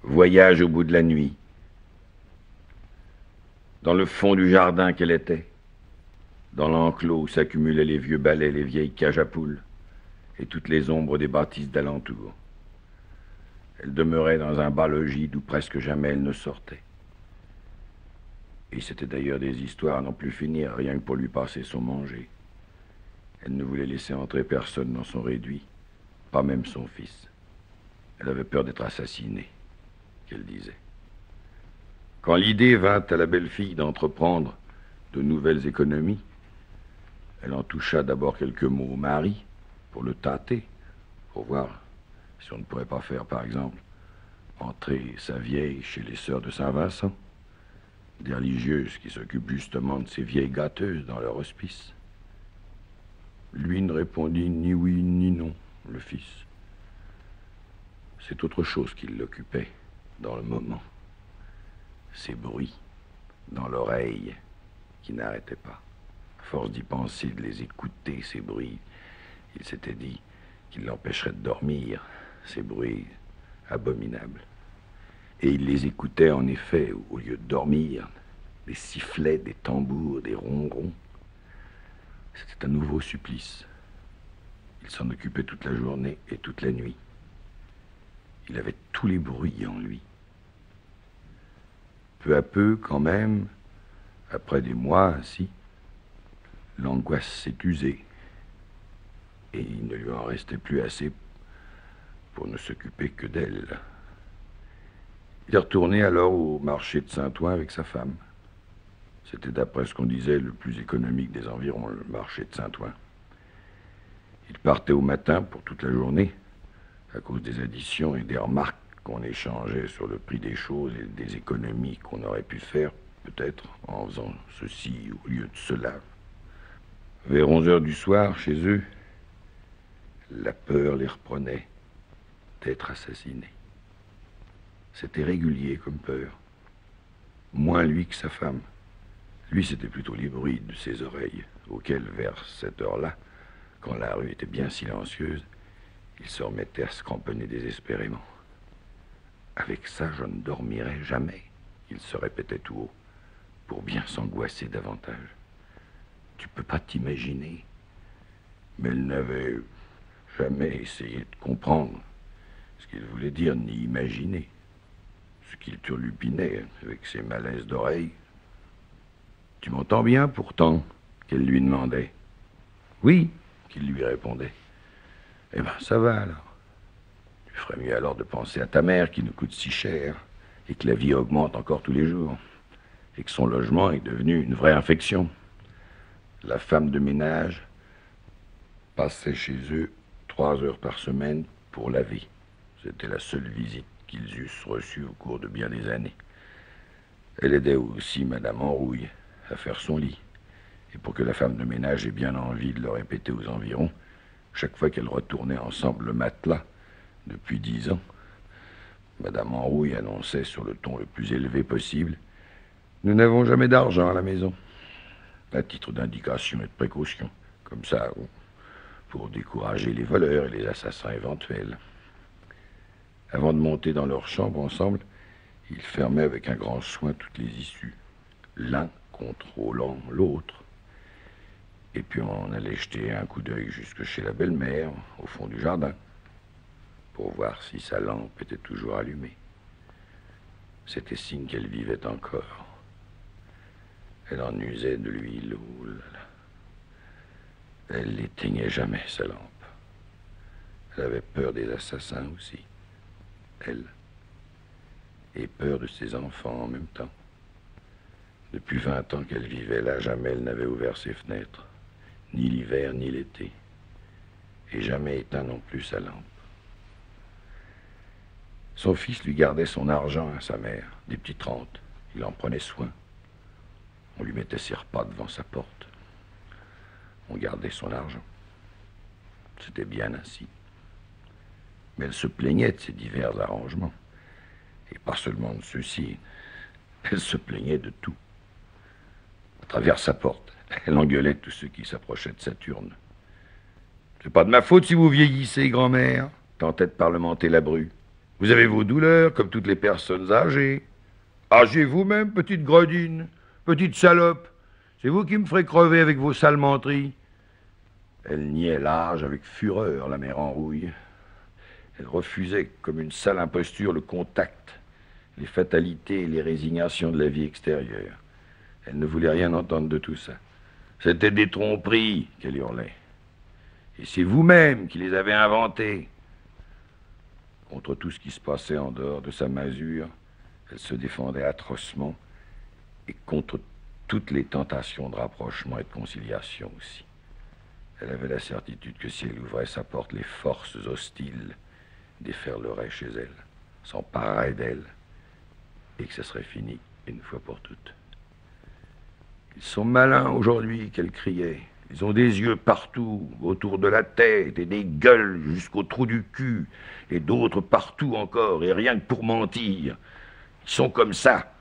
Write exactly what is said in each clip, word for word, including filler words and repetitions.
Voyage au bout de la nuit. Dans le fond du jardin qu'elle était, dans l'enclos où s'accumulaient les vieux balais, les vieilles cages à poules et toutes les ombres des bâtisses d'alentour. Elle demeurait dans un bas logis d'où presque jamais elle ne sortait. Et c'était d'ailleurs des histoires à n'en plus finir, rien que pour lui passer son manger. Elle ne voulait laisser entrer personne dans son réduit, pas même son fils. Elle avait peur d'être assassinée, qu'elle disait. Quand l'idée vint à la belle-fille d'entreprendre de nouvelles économies, elle en toucha d'abord quelques mots au mari, pour le tâter, pour voir si on ne pourrait pas faire, par exemple, entrer sa vieille chez les sœurs de Saint-Vincent, des religieuses qui s'occupent justement de ces vieilles gâteuses dans leur hospice. Lui ne répondit ni oui ni non, le fils. C'est autre chose qui l'occupait dans le moment. Ces bruits dans l'oreille qui n'arrêtaient pas. À force d'y penser, de les écouter, ces bruits, il s'était dit qu'il l'empêcherait de dormir, ces bruits abominables. Et il les écoutait en effet, au lieu de dormir, des sifflets, des tambours, des ronrons. C'était un nouveau supplice. Il s'en occupait toute la journée et toute la nuit. Il avait tous les bruits en lui. Peu à peu, quand même, après des mois ainsi, l'angoisse s'est usée. Et il ne lui en restait plus assez pour ne s'occuper que d'elle. Il est retourné alors au marché de Saint-Ouen avec sa femme. C'était, d'après ce qu'on disait, le plus économique des environs, le marché de Saint-Ouen. Il partait au matin pour toute la journée, à cause des additions et des remarques qu'on échangeait sur le prix des choses et des économies qu'on aurait pu faire, peut-être, en faisant ceci au lieu de cela. Vers onze heures du soir, chez eux, la peur les reprenait d'être assassinés. C'était régulier comme peur. Moins lui que sa femme. Lui, c'était plutôt les bruits de ses oreilles, auxquels, vers cette heure-là, quand la rue était bien silencieuse, il se remettait à se cramponner désespérément. Avec ça, je ne dormirai jamais, il se répétait tout haut, pour bien s'angoisser davantage. Tu peux pas t'imaginer. Mais elle n'avait jamais essayé de comprendre ce qu'il voulait dire, ni imaginer ce qu'il turlupinait avec ses malaises d'oreilles. Tu m'entends bien, pourtant, qu'elle lui demandait. Oui, qu'il lui répondait. Eh ben, ça va, alors. Tu ferais mieux alors de penser à ta mère, qui nous coûte si cher, et que la vie augmente encore tous les jours, et que son logement est devenu une vraie infection. La femme de ménage passait chez eux trois heures par semaine pour laver. C'était la seule visite qu'ils eussent reçue au cours de bien des années. Elle aidait aussi Madame Enrouille à faire son lit. Et pour que la femme de ménage ait bien envie de le répéter aux environs, chaque fois qu'elle retournait ensemble le matelas, depuis dix ans, Madame Enrouille annonçait sur le ton le plus élevé possible « Nous n'avons jamais d'argent à la maison », à titre d'indication et de précaution, comme ça, pour décourager les voleurs et les assassins éventuels. Avant de monter dans leur chambre ensemble, ils fermaient avec un grand soin toutes les issues, l'un contrôlant l'autre. Et puis on allait jeter un coup d'œil jusque chez la belle-mère, au fond du jardin, pour voir si sa lampe était toujours allumée. C'était signe qu'elle vivait encore. Elle en usait de l'huile, oh là là. Elle n'éteignait jamais sa lampe. Elle avait peur des assassins aussi, elle, et peur de ses enfants en même temps. Depuis vingt ans qu'elle vivait là, jamais elle n'avait ouvert ses fenêtres, ni l'hiver ni l'été, et jamais éteint non plus sa lampe. Son fils lui gardait son argent à sa mère, des petits trente. Il en prenait soin. On lui mettait ses repas devant sa porte. On gardait son argent. C'était bien ainsi. Mais elle se plaignait de ces divers arrangements. Et pas seulement de ceux-ci. Elle se plaignait de tout. À travers sa porte, elle engueulait tous ceux qui s'approchaient de Saturne. « C'est pas de ma faute si vous vieillissez, grand-mère », tentait de parlementer la bru. « Vous avez vos douleurs, comme toutes les personnes âgées. Âgées vous-même, petite gredine, petite salope. C'est vous qui me ferez crever avec vos salmenteries. Elle niait l'âge avec fureur, la mère en rouille. Elle refusait, comme une sale imposture, le contact, les fatalités et les résignations de la vie extérieure. Elle ne voulait rien entendre de tout ça. C'était des tromperies qu'elle hurlait. Et c'est vous-même qui les avez inventées. Contre tout ce qui se passait en dehors de sa masure, elle se défendait atrocement, et contre toutes les tentations de rapprochement et de conciliation aussi. Elle avait la certitude que si elle ouvrait sa porte, les forces hostiles déferleraient chez elle, s'empareraient d'elle, et que ce serait fini une fois pour toutes. Ils sont malins aujourd'hui, qu'elle criait. Ils ont des yeux partout, autour de la tête, et des gueules jusqu'au trou du cul, et d'autres partout encore, et rien que pour mentir. Ils sont comme ça.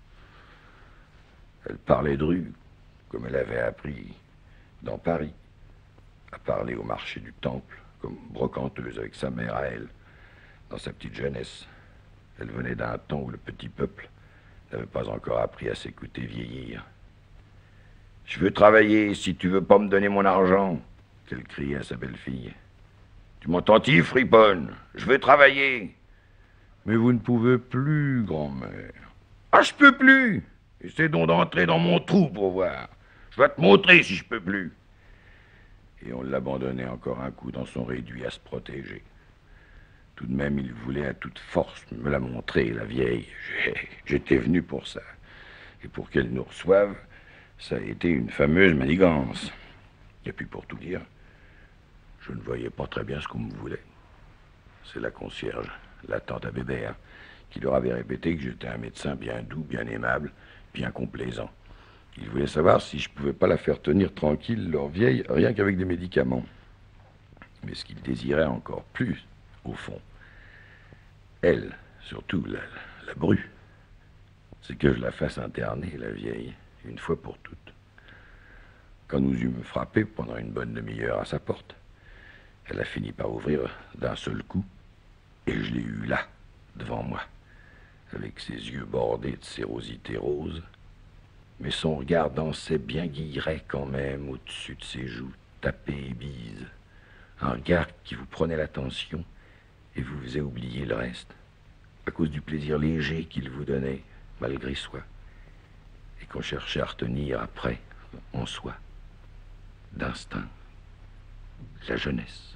Elle parlait de rue, comme elle avait appris dans Paris, à parler au marché du Temple, comme brocanteuse avec sa mère à elle, dans sa petite jeunesse. Elle venait d'un temps où le petit peuple n'avait pas encore appris à s'écouter vieillir. « Je veux travailler, si tu veux pas me donner mon argent », qu'elle criait à sa belle-fille. « Tu m'entends-tu, friponne? Je veux travailler. »« Mais vous ne pouvez plus, grand-mère. »« Ah, je peux plus. Essaie donc d'entrer dans mon trou pour voir. Je vais te montrer si je peux plus. » Et on l'abandonnait encore un coup dans son réduit à se protéger. Tout de même, il voulait à toute force me la montrer, la vieille. J'étais venu pour ça. Et pour qu'elle nous reçoive, ça a été une fameuse manigance. Et puis pour tout dire, je ne voyais pas très bien ce qu'on me voulait. C'est la concierge, la tante à Bébert, qui leur avait répété que j'étais un médecin bien doux, bien aimable, bien complaisant. Ils voulaient savoir si je pouvais pas la faire tenir tranquille, leur vieille, rien qu'avec des médicaments. Mais ce qu'ils désiraient encore plus, au fond, elle, surtout la, la bru, c'est que je la fasse interner, la vieille, une fois pour toutes. Quand nous eûmes frappé pendant une bonne demi-heure à sa porte, elle a fini par ouvrir d'un seul coup, et je l'ai eue là, devant moi, avec ses yeux bordés de sérosité rose, mais son regard dansait bien guilleret quand même au-dessus de ses joues, tapées et bises. Un regard qui vous prenait l'attention et vous faisait oublier le reste, à cause du plaisir léger qu'il vous donnait, malgré soi, et qu'on cherchait à retenir après, en soi, d'instinct, la jeunesse.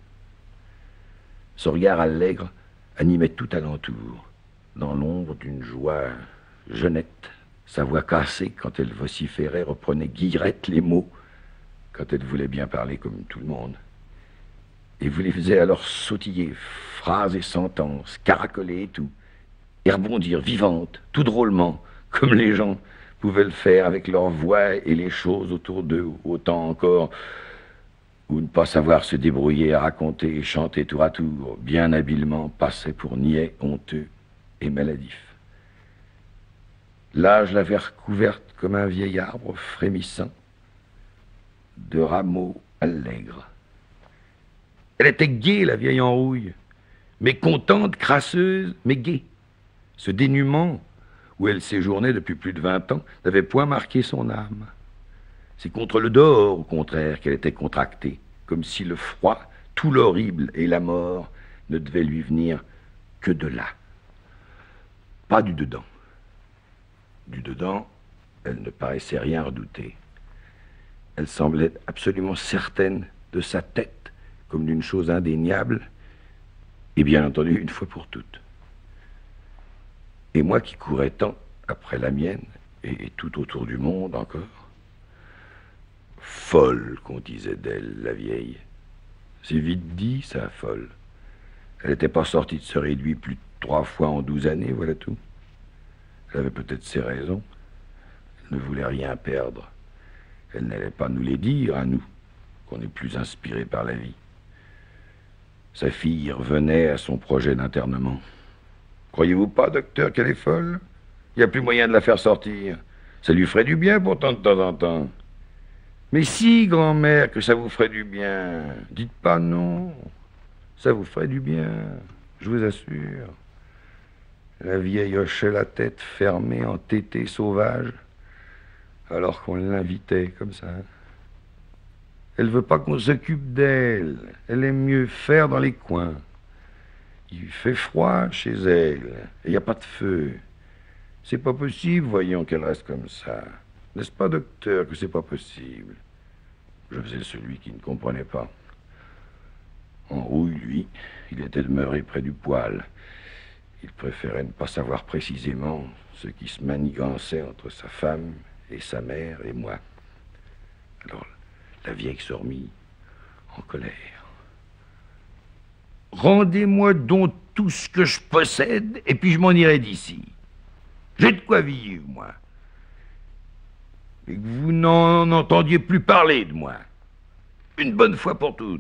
Son regard allègre animait tout alentour, dans l'ombre d'une joie jeunette. Sa voix cassée, quand elle vociférait, reprenait guillerette les mots, quand elle voulait bien parler comme tout le monde. Et vous les faisiez alors sautiller, phrases et sentences, caracoler et tout, et rebondir vivantes, tout drôlement, comme les gens pouvaient le faire avec leur voix et les choses autour d'eux, autant encore, ou ne pas savoir se débrouiller à raconter et chanter tour à tour, bien habilement, passaient pour niais, honteux et maladifs. Là, je l'avais recouverte comme un vieil arbre frémissant de rameaux allègres. Elle était gaie, la vieille enrouille, mais contente, crasseuse, mais gaie. Ce dénuement, où elle séjournait depuis plus de vingt ans, n'avait point marqué son âme. C'est contre le dehors, au contraire, qu'elle était contractée, comme si le froid, tout l'horrible et la mort ne devaient lui venir que de là. Pas du dedans. Du dedans, elle ne paraissait rien redouter. Elle semblait absolument certaine de sa tête, comme d'une chose indéniable, et bien entendu une fois pour toutes. Et moi qui courais tant après la mienne, et tout autour du monde encore, folle qu'on disait d'elle, la vieille. C'est vite dit, ça, folle. Elle n'était pas sortie de ce réduit plus de trois fois en douze années, voilà tout. Elle avait peut-être ses raisons. Elle ne voulait rien perdre. Elle n'allait pas nous les dire, à nous, qu'on est plus inspirés par la vie. Sa fille revenait à son projet d'internement. Croyez-vous pas, docteur, qu'elle est folle? Il n'y a plus moyen de la faire sortir. Ça lui ferait du bien pourtant de temps en temps. Mais si, grand-mère, que ça vous ferait du bien. Dites pas non. Ça vous ferait du bien. je vous assure. La vieille hochait la tête fermée en tété sauvage, alors qu'on l'invitait comme ça. Elle veut pas qu'on s'occupe d'elle. Elle aime mieux faire dans les coins. Il fait froid chez elle. Il n'y a pas de feu. C'est pas possible, voyons, qu'elle reste comme ça. N'est-ce pas, docteur, que c'est pas possible? Je faisais celui qui ne comprenait pas. En rouille, lui, il était demeuré près du poêle. Il préférait ne pas savoir précisément ce qui se manigançait entre sa femme et sa mère et moi. Alors, la vieille se remit en colère. « Rendez-moi donc tout ce que je possède, et puis je m'en irai d'ici. J'ai de quoi vivre, moi. Et que vous n'en entendiez plus parler de moi. Une bonne fois pour toutes. »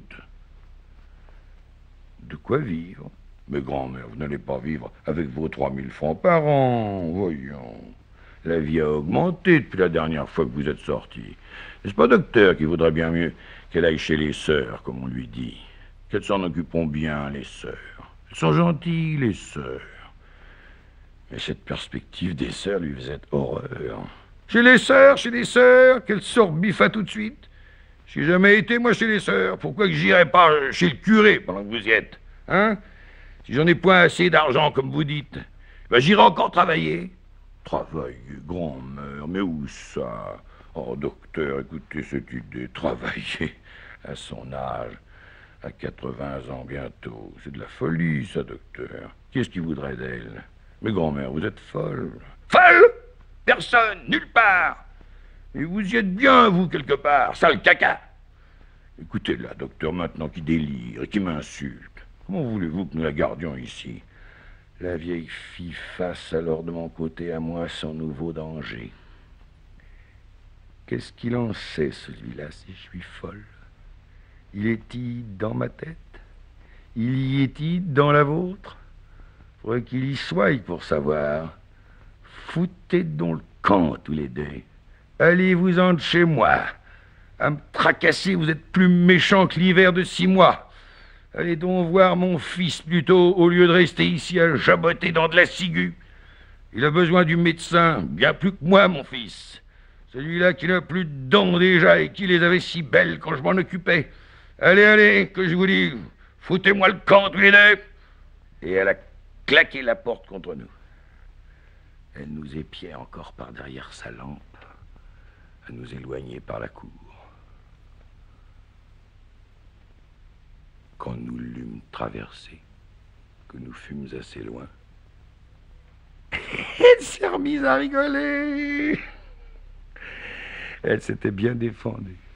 De quoi vivre? Mais grand-mère, vous n'allez pas vivre avec vos trois mille francs par an, voyons. La vie a augmenté depuis la dernière fois que vous êtes sorti. N'est-ce pas, docteur, qui voudrait bien mieux qu'elle aille chez les sœurs, comme on lui dit? Qu'elles s'en occuperont bien, les sœurs. Elles sont gentilles, les sœurs. Mais cette perspective des sœurs lui faisait horreur. Chez les sœurs, chez les sœurs, qu'elle sort biffa tout de suite. J'ai jamais été, moi, chez les sœurs. Pourquoi que j'irais pas chez le curé pendant que vous y êtes? Hein? Si j'en ai point assez d'argent, comme vous dites, ben j'irai encore travailler. Travailler, grand-mère, mais où ça? Oh, docteur, écoutez cette idée, travailler à son âge, à quatre-vingts ans bientôt. C'est de la folie, ça, docteur. Qu'est-ce qu'il voudrait d'elle? Mais grand-mère, vous êtes folle. Folle? Personne, nulle part. Et vous y êtes bien, vous, quelque part, sale caca. Écoutez-la, docteur, maintenant qui délire et qui m'insulte. Comment voulez-vous que nous la gardions ici? La vieille fit face alors de mon côté à moi son nouveau danger. Qu'est-ce qu'il en sait, celui-là, si je suis folle? Il est-il dans ma tête? Il y est-il dans la vôtre? Faudrait qu'il y soit pour savoir. Foutez donc le camp, tous les deux. Allez-vous-en de chez moi. À me tracasser, vous êtes plus méchant que l'hiver de six mois. Allez donc voir mon fils plutôt, au lieu de rester ici à jaboter dans de la ciguë. Il a besoin du médecin, bien plus que moi, mon fils. Celui-là qui n'a plus de dents déjà et qui les avait si belles quand je m'en occupais. Allez, allez, que je vous dis, foutez-moi le camp tous les deux. Et elle a claqué la porte contre nous. Elle nous épiait encore par derrière sa lampe, à nous éloigner par la cour. Quand nous l'eûmes traversé, que nous fûmes assez loin, elle s'est remise à rigoler. Elle s'était bien défendue.